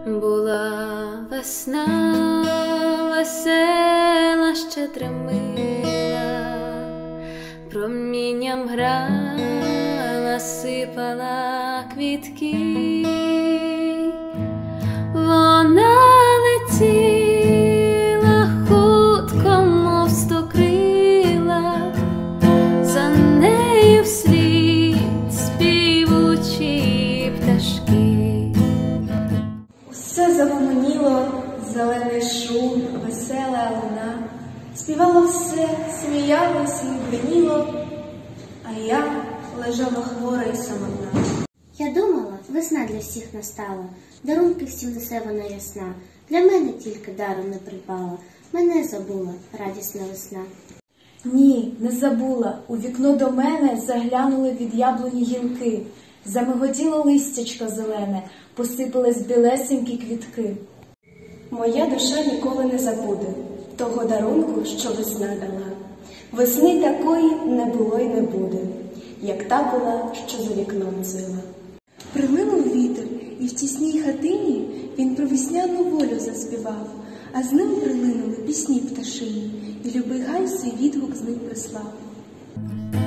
Була весна, весела, щедра, мила, промінням грала, сипала квітки. Вона летіла хутко, мов стокрила, за нею вслід співучі пташки. Все загомоніло, зелений шум, весела луна. Співало все, сміялось і гриміло, а я лежала хвора й самотна. Я думала, весна для всіх настала, дарунки всім несе вона ясна. Для мене тільки дару не придбала, мене забула радісна весна. Ні, не забула. У вікно до мене заглянули від яблуні гілки. Замиготіло листячко зелене, посипались білесенькі квітки. Моя душа ніколи не забуде того дарунку, що весна дала. Весни такої не було й не буде, як та була, що за вікном цвіла. Прилинув вітер, і в тісній хатині він про весняну волю заспівав, а з ним прилинули пісні пташині, і любий гай свій відгук з них прислав.